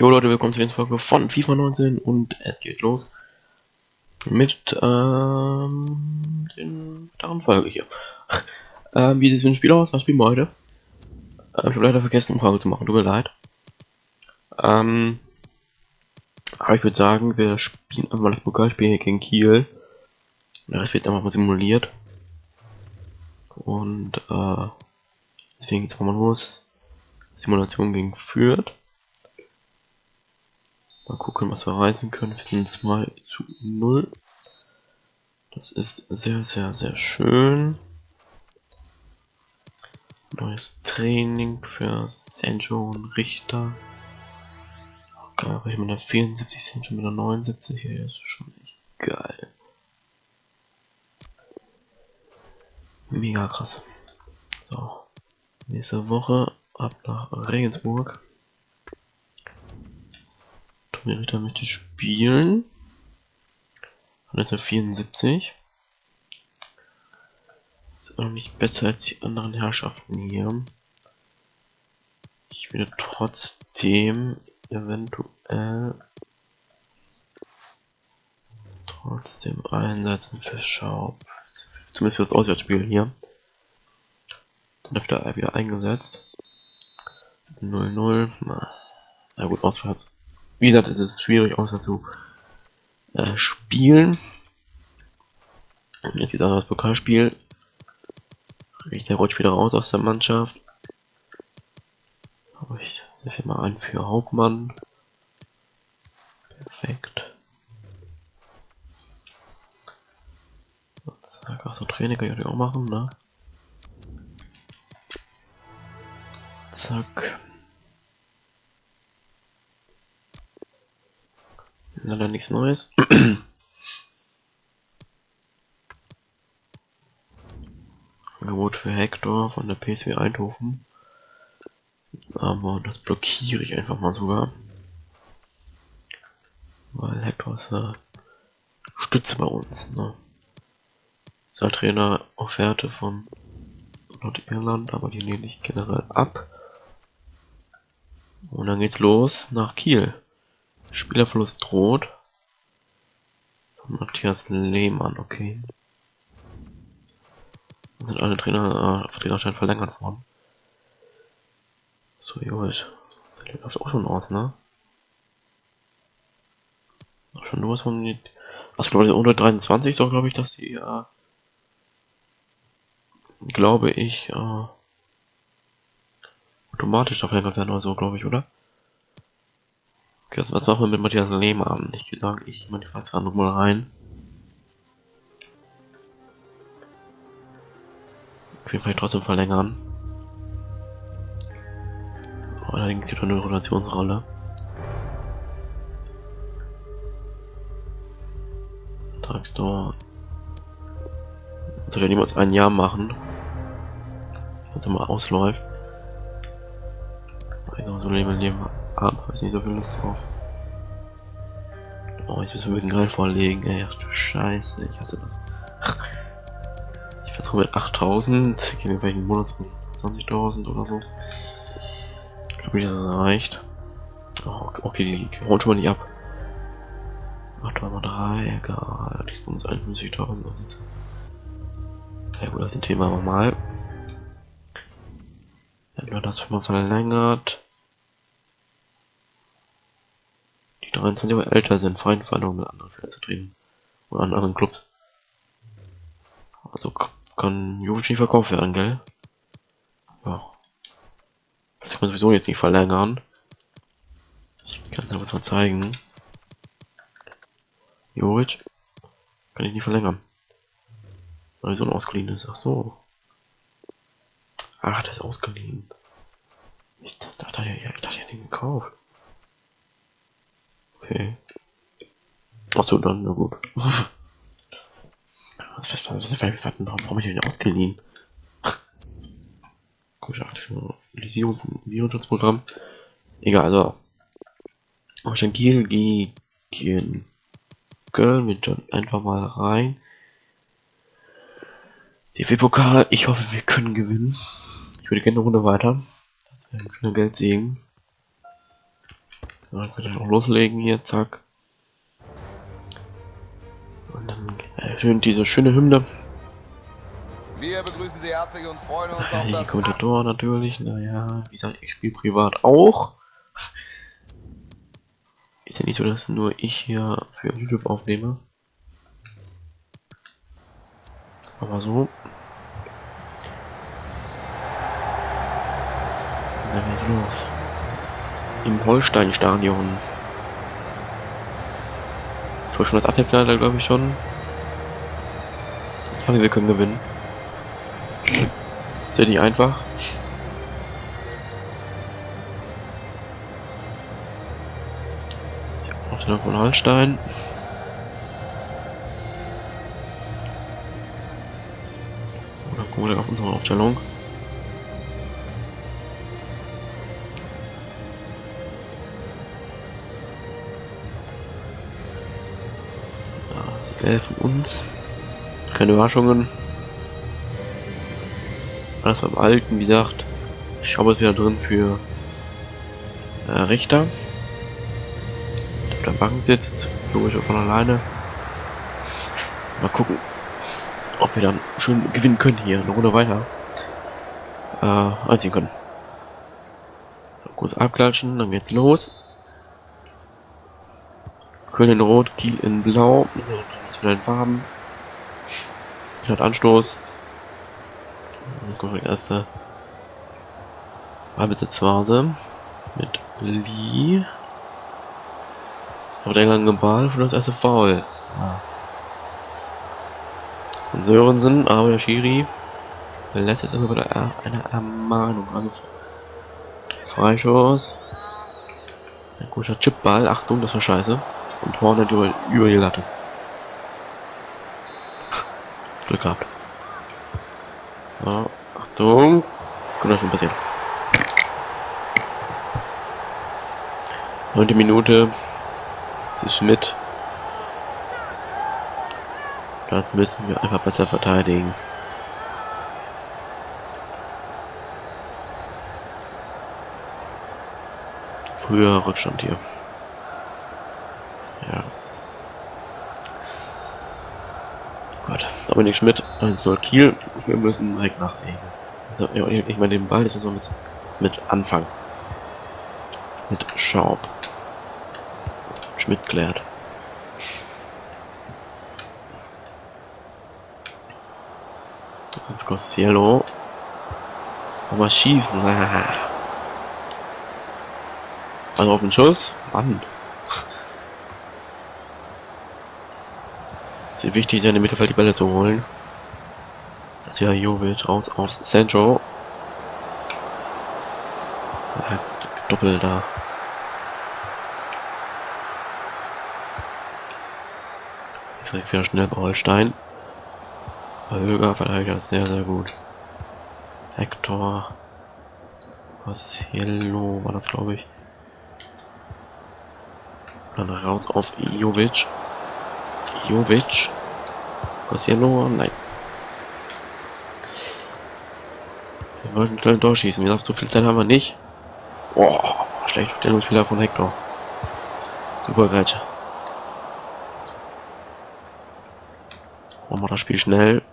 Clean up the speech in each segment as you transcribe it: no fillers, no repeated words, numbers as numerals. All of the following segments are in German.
Jo Leute, willkommen zur nächsten Folge von FIFA 19 und es geht los mit der Folge hier. Wie sieht es für ein Spiel aus? Was spielen wir heute? Ich habe leider vergessen, Umfrage zu machen, tut mir leid. Aber ich würde sagen, wir spielen einfach mal das Pokalspiel hier gegen Kiel. Der Rest wird einfach mal simuliert. Und deswegen jetzt einfach mal los. Simulation gegen Fürth. Mal gucken, was wir reißen können. Wir sind 2:0. Das ist sehr, sehr, sehr schön. Neues Training für Sancho und Richter. Geil, aber ich mit der 74 Sancho mit der 79. Ey, das ist schon echt geil. Mega krass. So. Nächste Woche ab nach Regensburg. Richter möchte spielen. 1974. Ist auch nicht besser als die anderen Herrschaften hier. Ich würde trotzdem eventuell einsetzen für Schaub. Zumindest für das Auswärtsspiel hier. Dann dürfte er wieder eingesetzt. 0:0. Na gut, auswärts. Wie gesagt, es ist schwierig, auswärts zu spielen. Und jetzt wieder das Pokalspiel. Der rutscht wieder raus aus der Mannschaft. Aber ich setze mal ein für Hauptmann. Perfekt. So, zack, ach so, Training kann ich natürlich auch machen, ne? Zack. Leider nichts Neues. Angebot für Hector von der PSV Eindhoven. Aber das blockiere ich einfach mal sogar. Weil Hector ist Stütze bei uns. Ne? Ist halt Trainer Offerte von Nordirland, aber die lehne ich generell ab. Und dann geht's los nach Kiel. Spielerverlust droht. Von Matthias Lehmann, okay. Dann sind alle Trainer, Vertreterschein verlängert worden. So, gut. Der läuft auch schon aus, ne? Auch schon nur was von die. Was glaube ich, unter 23 doch, glaube ich, dass sie, glaube ich, automatisch da verlängert werden oder so, glaube ich, oder? Okay, also was machen wir mit Matthias Lehmann? Ich sage, ich meine die Fassverhandlung mal rein. Auf jeden Fall trotzdem verlängern. Allerdings gibt es eine Rotationsrolle. Vertragsdauer. Soll ja niemals ein Jahr machen. Wenn es mal ausläuft. Also so Leben ab, habe ich nicht so viel Lust drauf. Oh, jetzt müssen wir wirklich geil vorlegen, ey. Ach du Scheiße, ich hasse das. Ich vertraue mit 8000, geben wir vielleicht einen Monat von 20.000 oder so. Ich glaube nicht, dass das reicht. Oh, okay, die hauen schon mal nicht ab. 8,3, egal. Die ist bei uns 51.000. Ja gut, das ist ein Thema normal. Dann wird das schon mal verlängert. Die 23 aber älter sind, freien Verhandlungen mit anderen Fans zu treten. Oder an anderen Clubs. Also kann Jovic nicht verkauft werden, gell? Ja. Das kann man sowieso jetzt nicht verlängern. Ich kann es aber was mal zeigen. Jovic kann ich nicht verlängern. Weil so ein ausgeliehen ist. Ach so. Ach, der ist ausgeliehen. Ich dachte, ich hätte ihn gekauft. Okay. Achso, dann, na gut. Warum habe ich den ausgeliehen? Gut, Aktualisierung vom Virenschutzprogramm. Egal, also. Wahrscheinlich Kiel gegen Köln. Wir jumpen einfach mal rein. DFB-Pokal, ich hoffe, wir können gewinnen. Ich würde gerne eine Runde weiter. Das wäre ein schöner Geldsegen. So, dann könnt ihr noch loslegen hier, zack. Und dann ertönt diese schöne Hymne. Wir begrüßen Sie herzlich und freuen uns auf Die das Kommentatoren natürlich, naja, wie gesagt, ich spiele privat auch. Ist ja nicht so, dass nur ich hier für YouTube aufnehme. Aber so. Dann geht's los. Im Holstein-Stadion. Das war schon das Achtelfinale, glaube ich schon. Ich hoffe, wir können gewinnen. Ist ja nicht einfach. Das ist die Aufstellung von Holstein. Oder gut auf unsere Aufstellung. Das ist die Elf von uns. Keine Überraschungen. Alles beim Alten, wie gesagt. Ich habe es wieder drin für Richter. Der auf der Bank sitzt. Logisch von alleine. Mal gucken, ob wir dann schön gewinnen können hier. Eine Runde weiter. Einziehen können. So, kurz abklatschen, dann geht's los. Köln in Rot, Kiel in Blau. Nationalen Farben. Hat Anstoß. Jetzt kommt die erste Ballbesitzphase mit Lee. Aber der lange Ball für das erste Foul. Und Sörensen, aber der Schiri lässt jetzt immer wieder eine Ermahnung an. Freischuss. Ein guter Chipball, Achtung, das war scheiße. Und Hornet über die Latte. Glück gehabt. So, Achtung. Könnte schon passieren. 9. Minute. Das ist Schmidt. Das müssen wir einfach besser verteidigen. Früher Rückstand hier. Ja. Gut. Dominik Schmidt, 1-0 Kiel. Wir müssen direkt nachlegen. Also, ich meine den Ball, das müssen wir jetzt mit anfangen. Mit Schaub. Schmidt klärt. Das ist Cossiello. Aber schießen. Also auf den Schuss. Mann. Es ist wichtig, seine Mittelfeld die Bälle zu holen. Das ist ja Jovic raus aufs Sancho. Doppel da. Jetzt direkt wieder schnell bei Holstein. Höger verteidigt das sehr, sehr gut. Hector. Cossiello war das, glaube ich. Dann raus auf Jovic. Jovic. Cossiello, nein. Wir wollten ein kleines Tor schießen. Wie gesagt, so viel Zeit haben wir nicht. Oh, schlecht Stellungsfehler von Hector. Super Grätsche. Machen wir das Spiel schnell.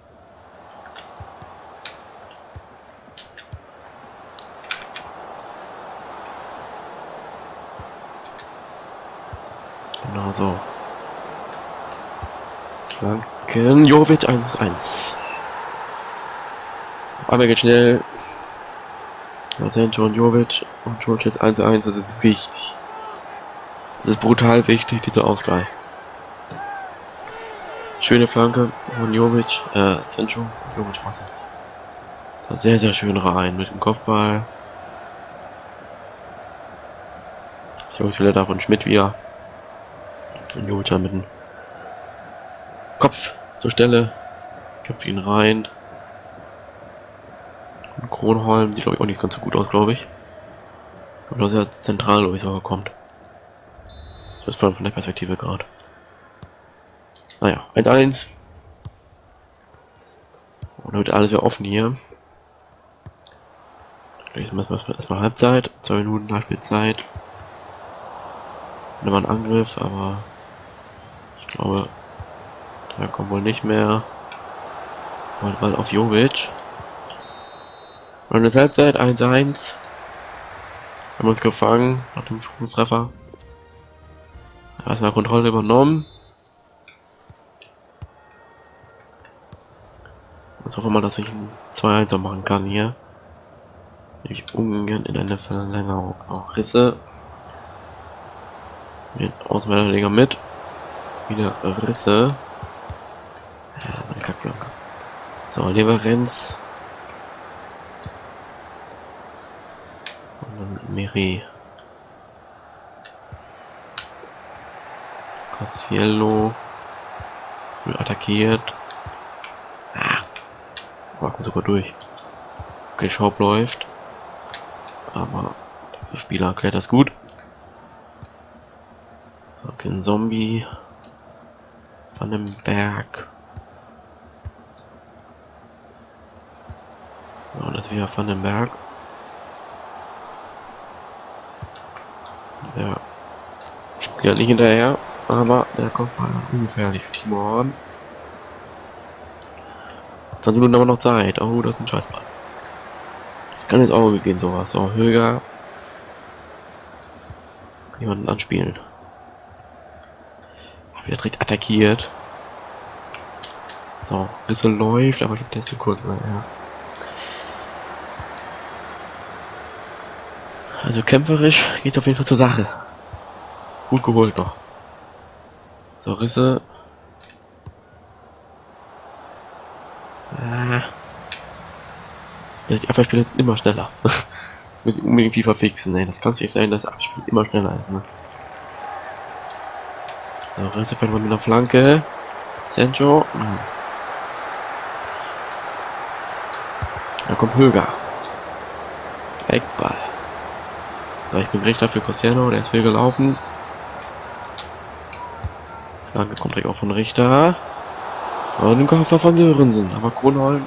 Genau so. Flanken. Jovic 1-1. Einmal geht schnell. Sancho und Jovic und Jovic jetzt 1-1. Das ist wichtig. Das ist brutal wichtig, dieser Ausgleich. Schöne Flanke von Jovic. Sancho. Jovic macht das. Sehr, sehr schön rein mit dem Kopfball. Jovic will da von Schmidt wieder. Und Jovic dann mit dem Kopf zur Stelle. Köpft ihn rein. Und Kronholm sieht, glaube ich, auch nicht ganz so gut aus, glaube ich. Aber sehr zentral, glaube ich, sogar kommt. Das ist von der Perspektive gerade. Naja, 1-1. Und damit alles wieder offen hier. Erstmal Halbzeit. 2 Minuten Nachspielzeit. Nimm mal einen Angriff, aber ich glaube, der kommt wohl nicht mehr. Mal auf Jovic. Und das Halbzeit 1-1. Haben uns gefangen nach dem Fußtreffer. Erstmal Kontrolle übernommen. Jetzt hoffen wir mal, dass ich ein 2-1 machen kann hier. Ich ungern in eine Verlängerung. So, Risse. Den Außenverteidiger mit. Wieder Risse. Ja, meine Kackblanke. So, Leverenz. Und dann Meri. Cassiello. Früh attackiert. Kommt sogar durch. Okay, Schaub läuft. Aber der Spieler erklärt das gut. Okay, ein Zombie. Van den Berg. Ja, das ist wieder Van den Berg. Der spielt nicht hinterher, aber der kommt mal ungefährlich für Timo Horn. 20 Minuten haben wir noch Zeit. Oh, das ist ein Scheißball. Das kann ins Auge gehen, sowas. So, Höger. Kann jemanden anspielen. Wieder direkt attackiert. So, Risse läuft, aber ich glaube, der ist zu kurz. Ja. Also kämpferisch geht's auf jeden Fall zur Sache. Gut geholt noch. So, Risse. Die Abwehrspieler sind immer schneller. Das muss ich unbedingt FIFA fixen, ey. Das kann nicht sein, dass Abwehrspiel immer schneller ist, ne? So, Risse fällt mal mit einer Flanke. Sancho. Da kommt Höger. Eckball. So, ich bin Richter für Cristiano, der ist viel gelaufen. Flanke kommt direkt auch von Richter. Und den Koffer von Sörensen, aber Kronholm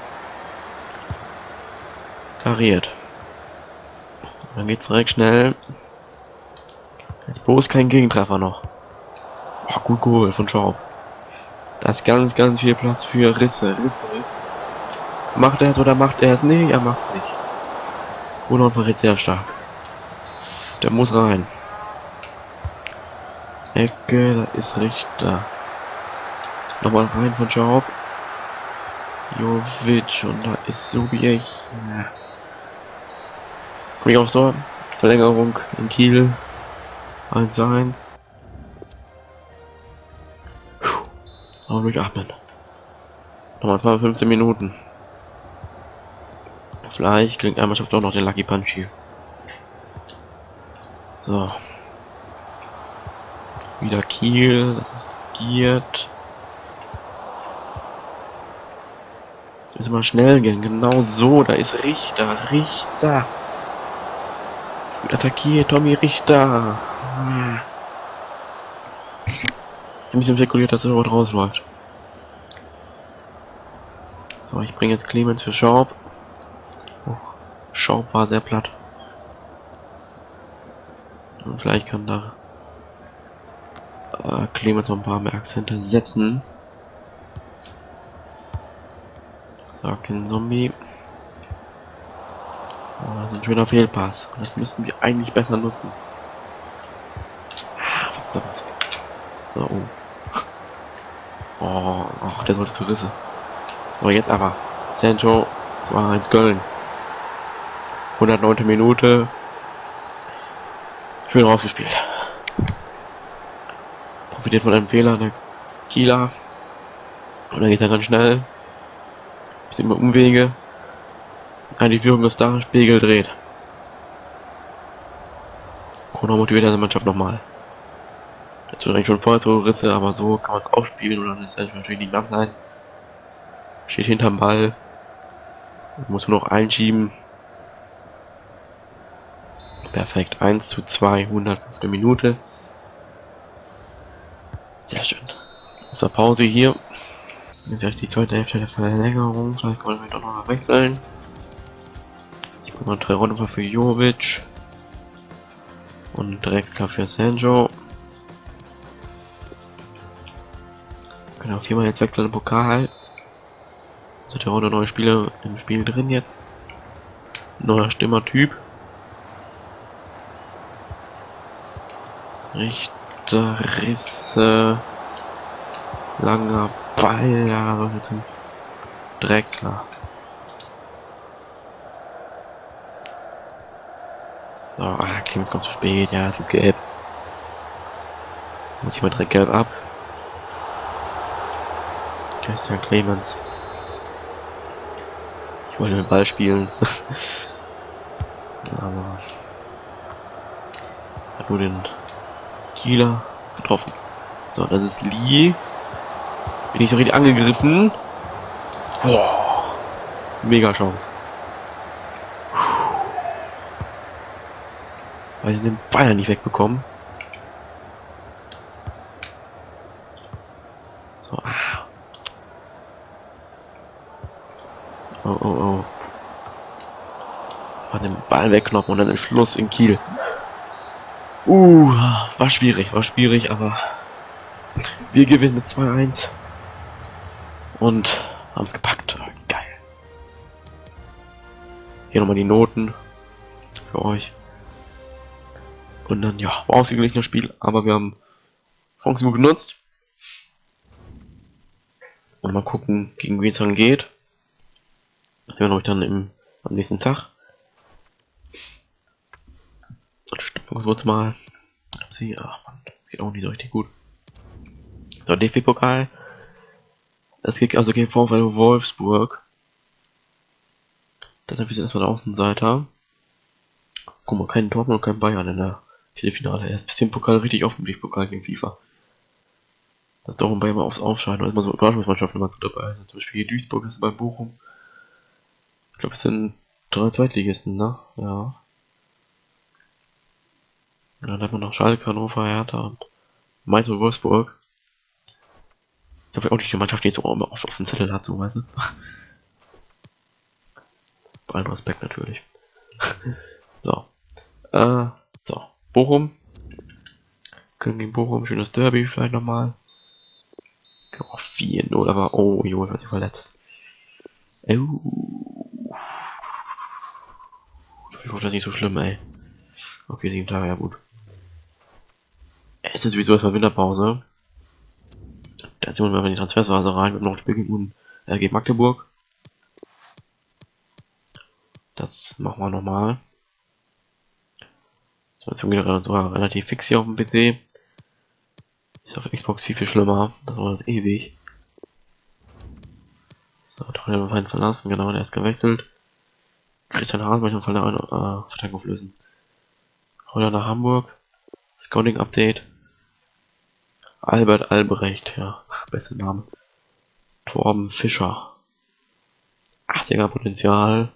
pariert. Dann geht's direkt schnell. Jetzt bloß kein Gegentreffer noch. Oh, gut geholt von Schaub. Da ist ganz, ganz viel Platz für Risse. Macht er es oder macht er es nicht? Er macht's nicht. Kronholm pariert sehr stark. Der muss rein. Ecke, da ist Richter. Nochmal rein von Schaub. Jovic und da ist Subiech. Ja. Komm ich aufs Tor. Verlängerung in Kiel. 1-1. Aber durchatmen. Nochmal 15 Minuten. Vielleicht klingt einmal schafft auch noch den Lucky Punch hier. So. Wieder Kiel. Das ist Giert. Jetzt müssen wir schnell gehen. Genau so. Da ist Richter. Gut attackiert. Tommy Richter. Ein bisschen spekuliert, dass er dort rausläuft. So, ich bringe jetzt Clemens für Schaub. Oh, Schaub war sehr platt. Und vielleicht kann da Clemens noch ein paar mehr Akzente setzen. So, kein Zombie. Oh, das ist ein schöner Fehlpass. Das müssten wir eigentlich besser nutzen. Ah, verdammt. So, oh, ach, der sollte zu Risse. So, jetzt aber. Sancho, 2-1 Köln. 109. Minute. Schön rausgespielt. Profitiert von einem Fehler der Kieler. Und dann geht er ganz schnell. Bisschen über Umwege. Die Führung ist da, Spiegel dreht. Corona motiviert seine Mannschaft nochmal. Jetzt wird eigentlich schon vorher zu Risse, aber so kann man es auch spielen und dann ist er natürlich nicht abseits. Steht hinterm Ball. Muss nur noch einschieben. Perfekt. 1:2, 105. Minute. Sehr schön. Das war Pause hier. Jetzt gleich die zweite Hälfte der Verlängerung. Vielleicht kann man doch noch mal wechseln. Ich bringe mal 3 Runden für Jovic. Und Drexler für Sancho. können auch viermal jetzt wechseln im Pokal. Sind ja auch noch neue Spieler im Spiel drin jetzt. Neuer Stimmertyp. Richter, Risse. Langer Ball, ja, mit dem Drechsler. So, Clemens kommt zu spät, ja, ist gelb. Muss ich mal direkt gelb ab. Christian Clemens. Ich wollte den Ball spielen. Aber hat nur den Kieler getroffen. So, das ist Lee. Bin ich so richtig angegriffen. Boah. Mega Chance. Weil ich den Ball nicht wegbekommen. So, Oh. War den Ball wegknoppen und dann ist Schluss in Kiel. War schwierig, aber wir gewinnen mit 2-1 und haben es gepackt. Geil. Hier nochmal die Noten für euch. Und dann, ja, war ausgeglichenes Spiel, aber wir haben Chancen gut genutzt. Und mal gucken, gegen wen es dann geht. Das werden wir euch dann am nächsten Tag. Und stimmt kurz mal. Ach man, das geht auch nicht so richtig gut. So, DFB-Pokal. Es geht also gegen VfL Wolfsburg. Deshalb ist erstmal der Außenseiter. Guck mal, kein Dortmund und kein Bayern in der Viertelfinale. Erst ein bisschen Pokal richtig offen, Pokal gegen FIFA. Das ist doch ein Bayern mal aufs Aufscheiden. Da ist mal so Überraschungsmannschaften immer so dabei sind. Zum Beispiel hier Duisburg ist bei Bochum. Ich glaube, es sind 3 Zweitligisten, ne? Ja. Und dann hat man noch Schalke, Hannover, Hertha und Mainz und Wolfsburg. Das ist aber auch nicht die Mannschaft, die so immer oft auf dem Zettel hat, so, weißt du? Bei allem Respekt natürlich. So. So. Bochum. Können gegen Bochum, schönes Derby vielleicht nochmal. Oh, 4-0, aber oh, Junge, wird sich verletzt. Ich hoffe, das ist nicht so schlimm, ey. Okay, 7 Tage, ja gut. Es ist sowieso erstmal Winterpause. Da sind wir in die Transferphase rein mit noch ein Spiel gegen Magdeburg. Das machen wir nochmal. Situation geht sogar relativ fix hier auf dem PC. Ist auf Xbox viel schlimmer. Das war das ewig. So, Torhüter Feind verlassen, genau, der ist gewechselt. Christian Haas möchte uns halt eine Verteidigung auflösen. Heute nach Hamburg. Scouting Update. Albert Albrecht, ja, bester Name. Torben Fischer. 80er Potenzial.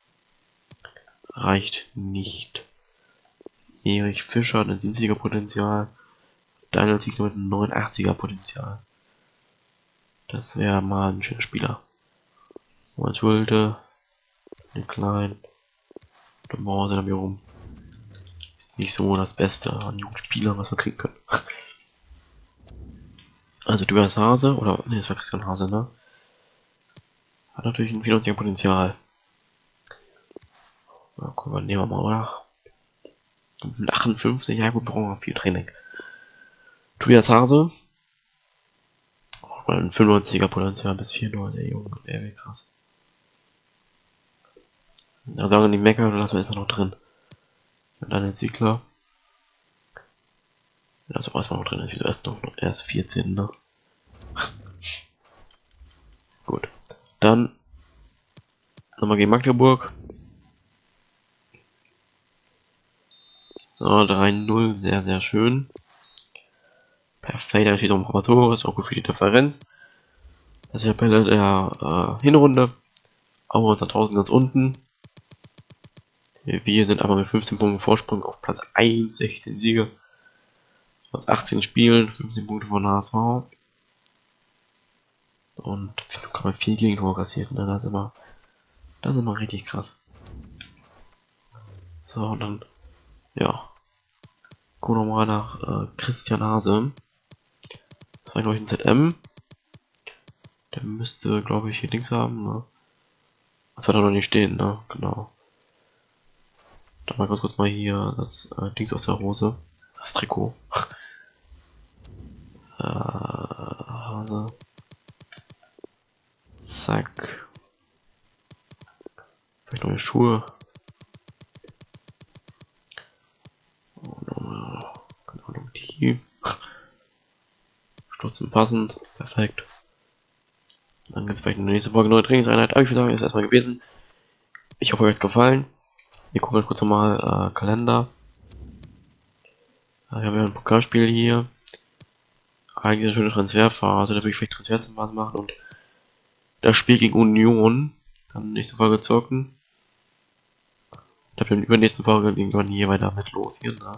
Reicht nicht. Erich Fischer hat ein 70er Potenzial. Daniel Ziegler mit einem 89er Potenzial. Das wäre mal ein schöner Spieler. Und Schulde. Den Kleinen. Der Mause da hier rum. Nicht so das Beste an jungen Spielern, was wir kriegen können. Also Tobias Hase, oder ne, das war Christian Hase, ne? Hat natürlich ein 94er Potenzial. Na, guck mal, nehmen wir mal, oder? Mit 58, ja gut, brauchen wir viel Training. Tobias Hase. Ein 95er Potenzial bis 94, Junge, der wäre krass. Da sagen wir nicht meckern, lassen wir erstmal noch drin. Und dann den Ziegler. Das ist erstmal noch drin, ist erst 14, ne? Gut. Dann nochmal gegen Magdeburg. So, 3-0, sehr, sehr schön. Perfekt, da steht auch ein paar Tore, ist auch gut für die Differenz. Das ist ja Tabelle der Hinrunde. Auch unter 1000 ganz unten. Wir sind aber mit 15 Punkten Vorsprung auf Platz 1, 16 Siege. Aus 18 Spielen, 15 Punkte von HSV. Und 4 Gegentore kassiert, ne? Das ist immer richtig krass. So, und dann, ja. Gucken wir mal nach Christian Hase. Das war glaube ich ein ZM. Der müsste, glaube ich, hier Dings haben, ne? Das hat er noch nicht stehen, ne? Genau. Dann mal kurz mal hier das Dings aus der Hose. Das Trikot. Hase. Zack. Vielleicht neue Schuhe. Keine Ahnung, die. Stutzen passend. Perfekt. Dann gibt es vielleicht eine nächste Folge neue Trainingseinheit. Aber ich würde sagen, das ist erstmal gewesen. Ich hoffe, euch hat es gefallen. Wir gucken jetzt kurz nochmal Kalender. Wir haben ja ein Pokalspiel hier. Eigentlich eine schöne Transferphase. Da würde ich vielleicht Transferphase machen und das Spiel gegen Union dann nächste Folge zocken. Ich glaube, in der übernächsten Folge ging dann hier weiter mit los hier. Ne?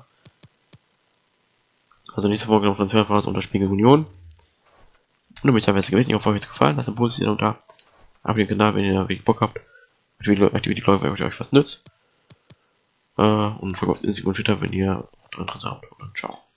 Also nächste Folge noch Transferphase und das Spiel gegen Union. Und du bist ja besser gewesen. Ich hoffe, euch hat es gefallen. Lasst ein Positiv und da. Abonniert den Kanal, wenn ihr da wirklich Bock habt. Aktiviert die Glocke, wenn euch was nützt. Und folgt auf Instagram und Twitter, wenn ihr dran habt. Und dann ciao.